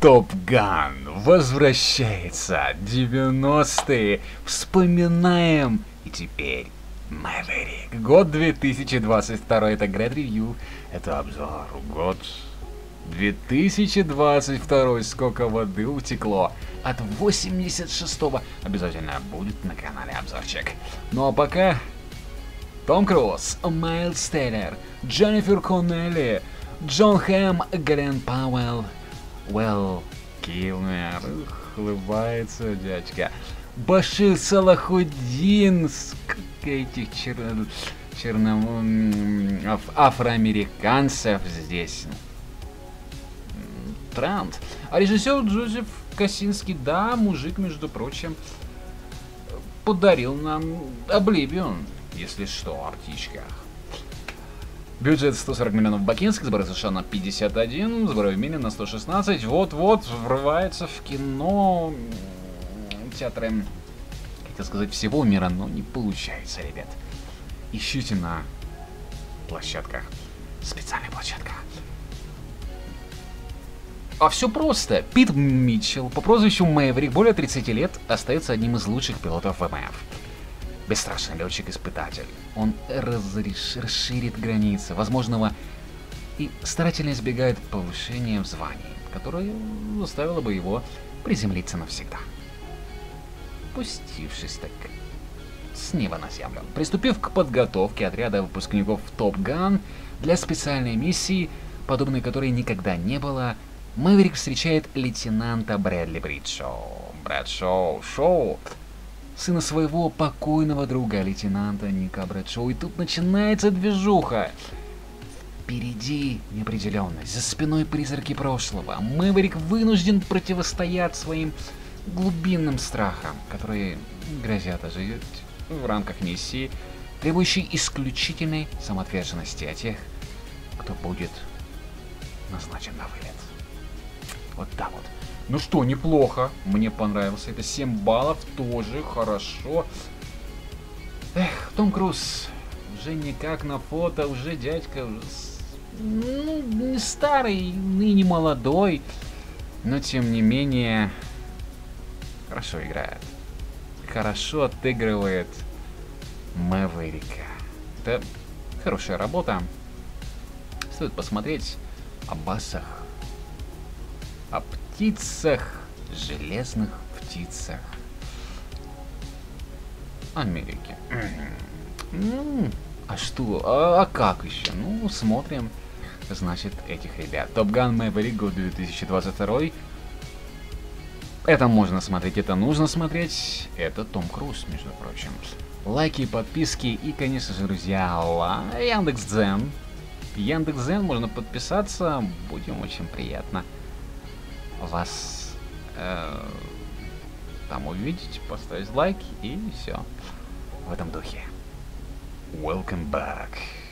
Топ Ган возвращается. 90-е. Вспоминаем. И теперь Мэверик. Год 2022. Это Град Ревью. Это обзор. Год 2022. Сколько воды утекло. От 86-го. Обязательно будет на канале обзорчик. Ну а пока... Том Круз, Майлз Тейлор, Дженнифер Коннелли, Джон Хэм, Глен Пауэлл, Уэлл Килмер, улыбается дядька, Башир Салахуддин, этих афроамериканцев здесь. Трант. А режиссер Джозеф Косинский, да, мужик, между прочим, подарил нам Обливион. Если что, о птичках. Бюджет 140 миллионов бакинских, сборы США на 51, сборы в мире на 116. Вот-вот врывается в кино театры, как сказать, всего мира, но не получается, ребят. Ищите на площадках, специальных площадках. А все просто. Пит Митчелл по прозвищу Мэверик более 30 лет остается одним из лучших пилотов ВМФ. Бесстрашный летчик-испытатель. Он расширит границы возможного и старательно избегает повышения в звании, которое заставило бы его приземлиться навсегда. Пустившись так с неба на землю, приступив к подготовке отряда выпускников Топ Ган для специальной миссии, подобной которой никогда не было, Мэверик встречает лейтенанта Брэдли Брэдшоу, сына своего покойного друга, лейтенанта Ника Брэдшоу. И тут начинается движуха. Впереди неопределенность, за спиной призраки прошлого. Мэверик вынужден противостоять своим глубинным страхам, которые грозят оживить в рамках миссии, требующей исключительной самоотверженности от тех, кто будет назначен на вылет. Вот так вот. Ну что, неплохо. Мне понравился. Это 7 баллов. Тоже хорошо. Эх, Том Круз. Уже никак на фото. Уже дядька. Ну, не старый, и не молодой. Но, тем не менее, хорошо играет. Хорошо отыгрывает Мэверика. Это хорошая работа. Стоит посмотреть о басах. О птицах, железных птицах Америки. А что? А как еще? Ну, смотрим, значит, этих ребят. Топ Ган Мэверик, год 2022. Это можно смотреть, это нужно смотреть. Это Том Круз, между прочим. Лайки, подписки и, конечно же, друзья, Яндекс.Дзен. Яндекс.Дзен, можно подписаться, будем очень приятно вас там увидеть, поставить лайк и все в этом духе. Welcome back.